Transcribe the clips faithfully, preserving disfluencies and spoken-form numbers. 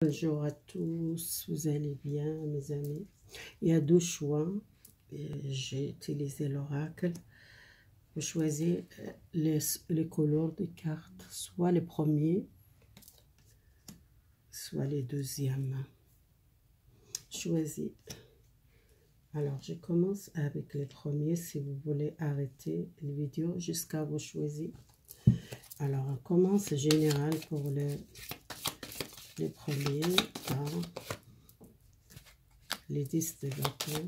Bonjour à tous, vous allez bien mes amis? Il y a deux choix, j'ai utilisé l'oracle. Vous choisissez les, les couleurs des cartes, soit les premiers, soit les deuxièmes. Choisis. Alors je commence avec les premiers si vous voulez arrêter la vidéo jusqu'à vous choisir. Alors on commence général pour les, les premiers par les dix de bâton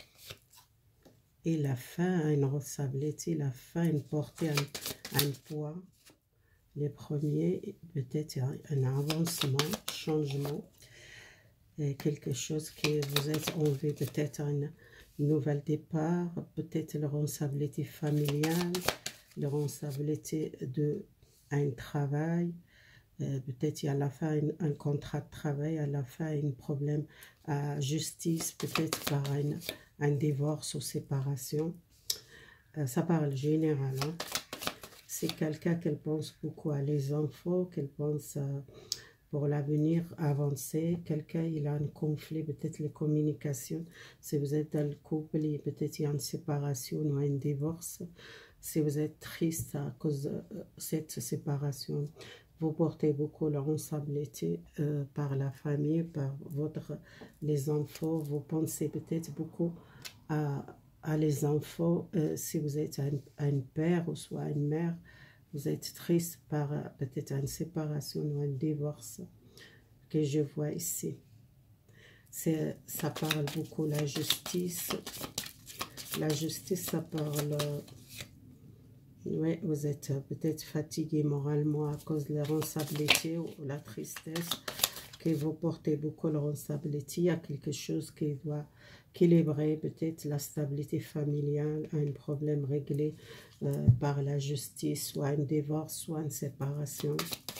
et la fin a une responsabilité, la fin une portée, un, un poids. Les premiers, peut-être un avancement, changement, et quelque chose que vous êtes envie, peut-être un nouvel départ, peut-être la responsabilité familiale, la responsabilité de un travail. Euh, peut-être il y a à la fin un, un contrat de travail, à la fin un problème à justice, peut-être par un, un divorce ou séparation. Euh, ça parle général. Hein? C'est quelqu'un qui pense beaucoup à les enfants, qu'elle pense euh, pour l'avenir avancer. Quelqu'un, il a un conflit, peut-être les communications. Si vous êtes dans le couple, peut-être il y a une séparation ou un divorce. Si vous êtes triste à cause de cette séparation, vous portez beaucoup la responsabilité euh, par la famille, par votre, les enfants. Vous pensez peut-être beaucoup à, à les enfants. Euh, si vous êtes un, un père ou soit une mère, vous êtes triste par euh, peut-être une séparation ou un divorce que je vois ici. Ça parle beaucoup la justice. La justice, ça parle... Euh, oui, vous êtes peut-être fatigué moralement à cause de la responsabilité ou la tristesse, que vous portez beaucoup de responsabilité. Il y a quelque chose qui doit équilibrer, peut-être la stabilité familiale, un problème réglé euh, par la justice, soit un divorce, soit une séparation.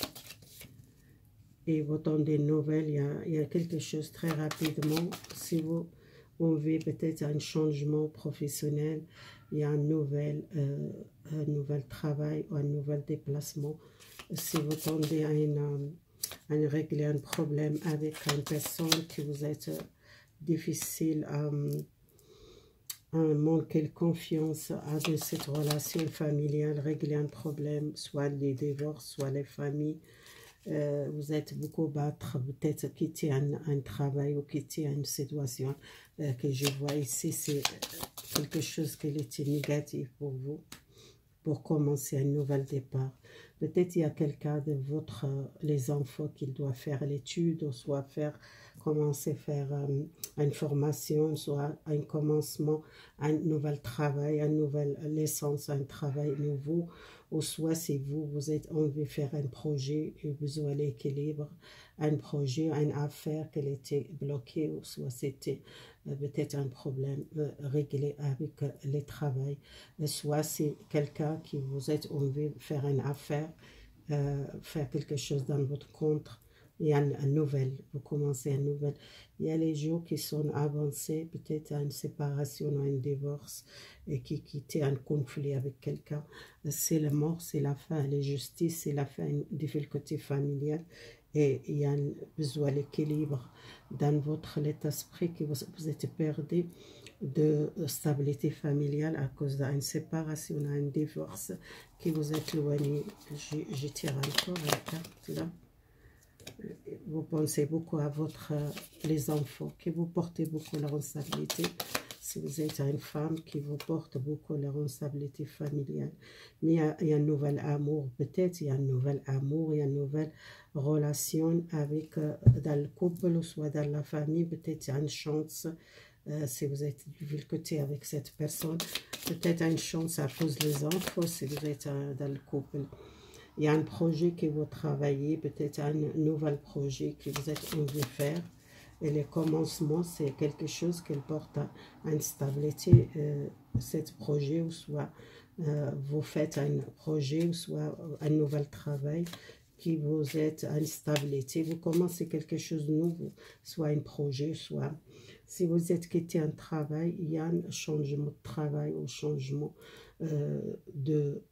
Et vous donnez des nouvelles, il y, a, il y a quelque chose très rapidement. Si vous avez peut-être un changement professionnel, il y a un nouvel, euh, un nouvel travail ou un nouvel déplacement. Si vous tendez à, une, à une régler un problème avec une personne qui vous est euh, difficile à, à manquer de confiance à de cette relation familiale, régler un problème, soit les divorces, soit les familles. Euh, vous êtes beaucoup battre, peut-être quitter un, un travail ou quitter une situation euh, que je vois ici, c'est quelque chose qui était négatif pour vous, pour commencer un nouvel départ. Peut-être il y a quelqu'un de votre, euh, les enfants qui doit faire l'étude, ou soit faire, commencer à faire euh, une formation, soit un commencement, un nouvel travail, une nouvelle licence, un travail nouveau, ou soit si vous, vous êtes envie de faire un projet et vous avez l'équilibre, un projet, une affaire qui était bloquée, ou soit c'était euh, peut-être un problème euh, réglé avec euh, le travail, soit c'est quelqu'un qui vous êtes envie de faire une affaire, euh, faire quelque chose dans votre compte. Il y a une, une nouvelle, vous commencez une nouvelle. Il y a les jours qui sont avancés, peut-être à une séparation ou un divorce, et qui quittent un conflit avec quelqu'un. C'est la mort, c'est la fin, la justice, c'est la fin, une difficulté familiale. Et il y a un besoin d'équilibre dans votre état d'esprit, que vous, vous êtes perdu de stabilité familiale à cause d'une séparation, d'un divorce, qui vous est éloigné. Je, je tire encore la carte là. Vous pensez beaucoup à votre, les enfants, que vous portez beaucoup la responsabilité. Si vous êtes une femme qui vous porte beaucoup la responsabilité familiale. Mais il y a, il y a un nouvel amour, peut-être il y a un nouvel amour, il y a une nouvelle relation avec, euh, dans le couple ou soit dans la famille, peut-être il y a une chance. Euh, si vous êtes du côté avec cette personne, peut-être une chance à cause des enfants, si vous êtes euh, dans le couple. Il y a un projet que vous travaillez, peut-être un nouvel projet que vous êtes envie de faire. Et le commencement, c'est quelque chose qui porte à une stabilité, euh, ce projet, ou soit euh, vous faites un projet, ou soit un nouvel travail qui vous êtes à une stabilité. Vous commencez quelque chose de nouveau, soit un projet, soit... Si vous êtes quitté un travail, il y a un changement de travail ou changement euh, de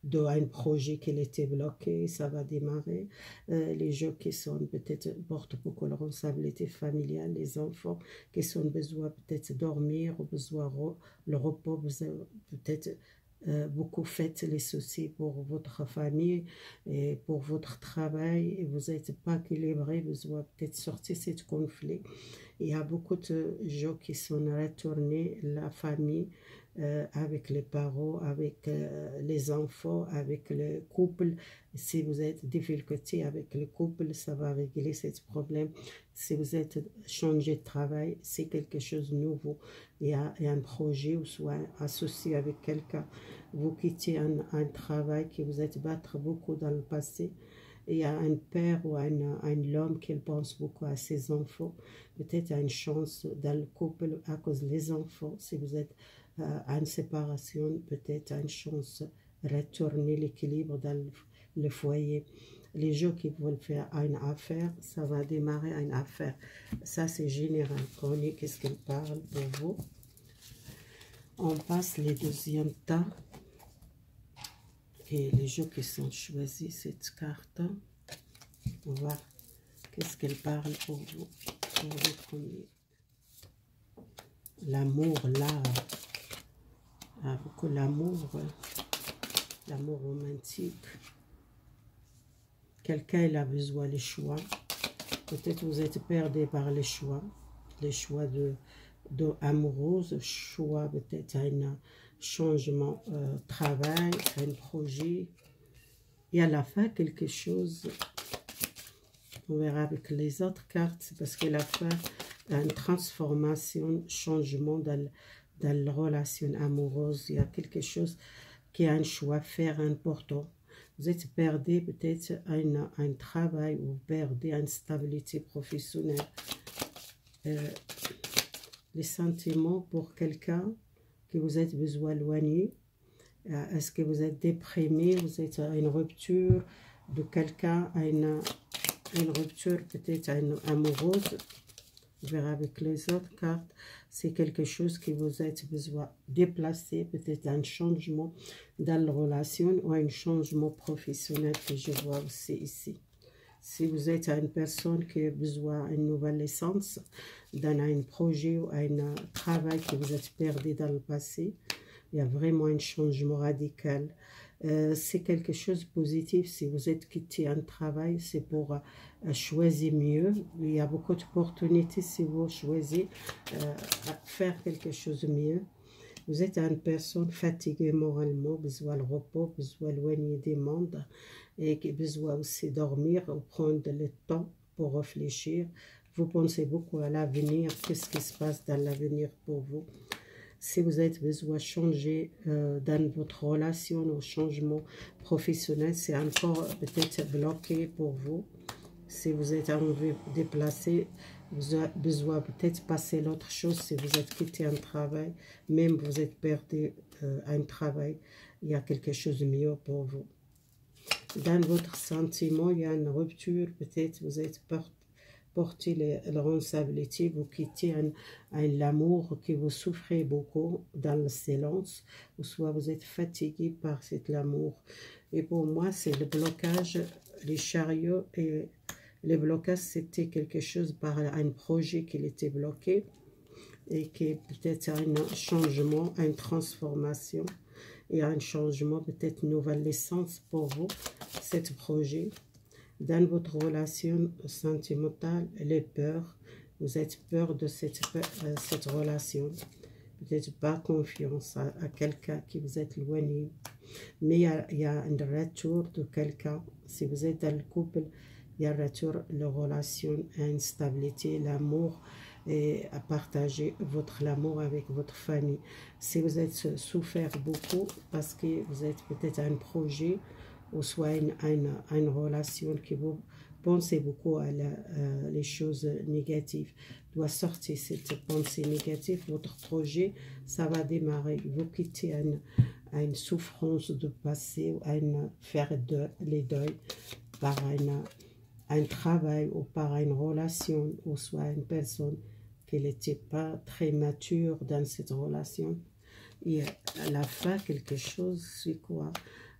d'un projet qui était bloqué, ça va démarrer. Euh, les gens qui sont peut-être portent beaucoup de responsabilités familiales, les enfants qui sont besoin peut-être dormir, ou besoin le repos, peut-être euh, beaucoup faites les soucis pour votre famille et pour votre travail et vous n'êtes pas équilibré, besoin peut-être sortir de ce conflit. Il y a beaucoup de gens qui sont retournés, la famille, euh, avec les parents, avec euh, les enfants, avec le couple. Si vous êtes en difficulté avec le couple, ça va régler ce problème. Si vous êtes changé de travail, c'est quelque chose de nouveau. Il y a, il y a un projet ou soit associé avec quelqu'un. Vous quittez un, un travail qui vous êtes battu beaucoup dans le passé. Il y a un père ou un, un homme qui pense beaucoup à ses enfants. Peut-être il y a une chance dans le couple à cause des enfants. Si vous êtes euh, en séparation, peut-être une chance de retourner l'équilibre dans le, le foyer. Les gens qui veulent faire une affaire, ça va démarrer une affaire. Ça, c'est général. Prenez qu'est-ce qu'il parle pour vous. On passe les deuxièmes temps. Et les gens qui sont choisis cette carte, on va voir qu'est-ce qu'elle parle pour vous, pour le premier. L'amour, là, ah, beaucoup l'amour, l'amour romantique. Quelqu'un il a besoin des choix. Peut-être vous êtes perdu par les choix, les choix de, de amoureuse, choix peut-être un changement euh, travail, un projet. Et à la fin, quelque chose, on verra avec les autres cartes, parce que la fin, une transformation, changement dans, dans la relation amoureuse. Il y a quelque chose qui a un choix à faire important. Vous êtes perdu peut-être un, un travail ou perdez une stabilité professionnelle. Euh, les sentiments pour quelqu'un que vous êtes besoin éloigné. Est-ce que vous êtes déprimé, vous êtes à une rupture de quelqu'un, une, une rupture peut-être amoureuse. On verra avec les autres cartes. C'est quelque chose que vous êtes besoin de déplacer, peut-être un changement dans la relation ou un changement professionnel que je vois aussi ici. Si vous êtes une personne qui a besoin d'une nouvelle licence, dans un projet ou un travail que vous êtes perdu dans le passé, il y a vraiment un changement radical. Euh, c'est quelque chose de positif. Si vous êtes quitté un travail, c'est pour euh, choisir mieux. Il y a beaucoup d'opportunités si vous choisissez euh, faire quelque chose de mieux. Vous êtes une personne fatiguée moralement, besoin de repos, besoin d'éloigner des mondes et qui besoin aussi dormir ou prendre le temps pour réfléchir. Vous pensez beaucoup à l'avenir, qu'est-ce qui se passe dans l'avenir pour vous. Si vous avez besoin de changer euh, dans votre relation ou changement professionnel, c'est encore peut-être bloqué pour vous. Si vous êtes envie de déplacer, vous avez besoin peut-être passer l'autre chose. Si vous êtes quitté un travail, même vous êtes perdu euh, un travail, il y a quelque chose de mieux pour vous. Dans votre sentiment, il y a une rupture, peut-être vous êtes porté. Portez les, les responsabilités, vous quittez un, un amour que vous souffrez beaucoup dans le silence, ou soit vous êtes fatigué par cet amour. Et pour moi, c'est le blocage, les chariots, et le blocage, c'était quelque chose par un projet qui était bloqué, et qui peut-être un changement, une transformation, et un changement, peut-être une nouvelle naissance pour vous, ce projet. Dans votre relation sentimentale, les peurs, vous êtes peur de cette, euh, cette relation. Peut-être pas confiance à, à quelqu'un qui vous est éloigné. Mais il y a, il y a un retour de quelqu'un. Si vous êtes dans le couple, il y a un retour, la relation, une stabilité, l'amour et à partager votre amour avec votre famille. Si vous êtes souffert beaucoup parce que vous êtes peut-être un projet, ou soit une, une, une relation que vous pensez beaucoup à la, euh, les choses négatives, doit sortir cette pensée négative. Votre projet, ça va démarrer. Vous quittez une, une souffrance de passé, une, faire de, les deuils par une, un travail ou par une relation, ou soit une personne qui n'était pas très mature dans cette relation. Et à la fin, quelque chose, c'est quoi?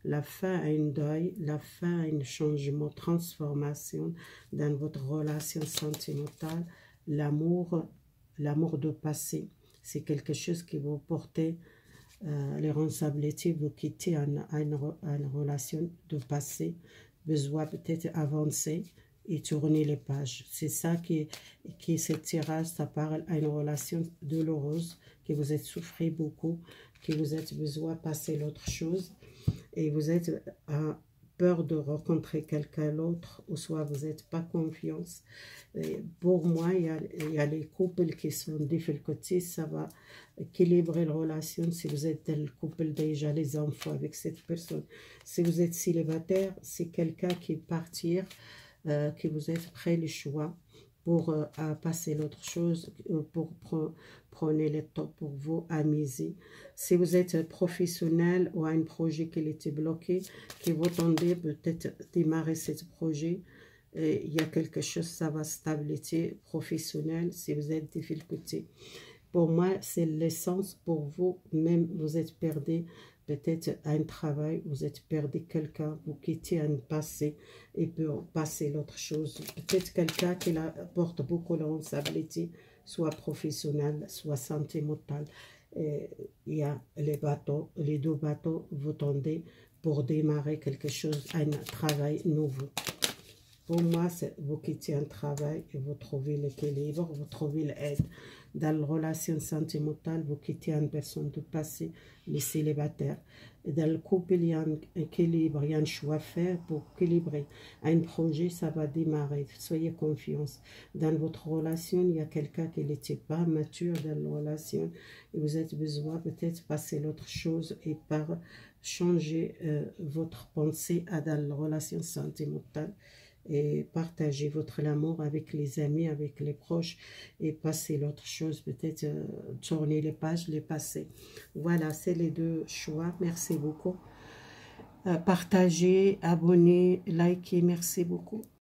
la fin à un deuil, la fin à un changement, transformation dans votre relation sentimentale, l'amour, l'amour de passé. C'est quelque chose qui vous portez euh, les responsabilités, vous quittez une, une, une relation de passé, besoin peut-être avancer et tourner les pages. C'est ça qui, qui cette tirage, ça parle à une relation douloureuse, que vous êtes souffert beaucoup, que vous êtes besoin de passer l'autre chose, et vous êtes à peur de rencontrer quelqu'un d'autre, ou soit vous n'êtes pas confiance. Et pour moi, il y, a, il y a les couples qui sont en difficulté, ça va équilibrer la relation si vous êtes dans le couple déjà, les enfants avec cette personne. Si vous êtes célibataire, c'est quelqu'un qui partir, euh, que vous êtes prêt le choix pour euh, à passer l'autre chose, euh, pour pre prendre le temps pour vous amuser. Si vous êtes professionnel ou à un projet qui était bloqué, que vous tendez peut-être démarrer ce projet, et il y a quelque chose, ça va stabilité professionnelle si vous êtes difficulté. Pour moi, c'est l'essence pour vous, même vous êtes perdu peut-être à un travail, vous êtes perdu quelqu'un, vous quittez un passé et pour passer l'autre chose. Peut-être quelqu'un qui porte beaucoup de responsabilité, soit professionnel, soit sentimental. Et il y a les bateaux, les deux bateaux, vous tendez pour démarrer quelque chose, un travail nouveau. Pour moi, vous quittez un travail et vous trouvez l'équilibre, vous trouvez l'aide. Dans la relation sentimentale, vous quittez une personne du passé, les célibataires. Et dans le couple, il y a un équilibre, il y a un choix à faire pour équilibrer. Un projet, ça va démarrer. Soyez confiance. Dans votre relation, il y a quelqu'un qui n'était pas mature dans la relation et vous avez besoin peut-être de passer l'autre chose et par changer euh, votre pensée à dans la relation sentimentale. Et partager votre amour avec les amis, avec les proches et passer l'autre chose, peut-être euh, tourner les pages, les passer. Voilà, c'est les deux choix. Merci beaucoup. Euh, partagez, abonnez, likez, merci beaucoup.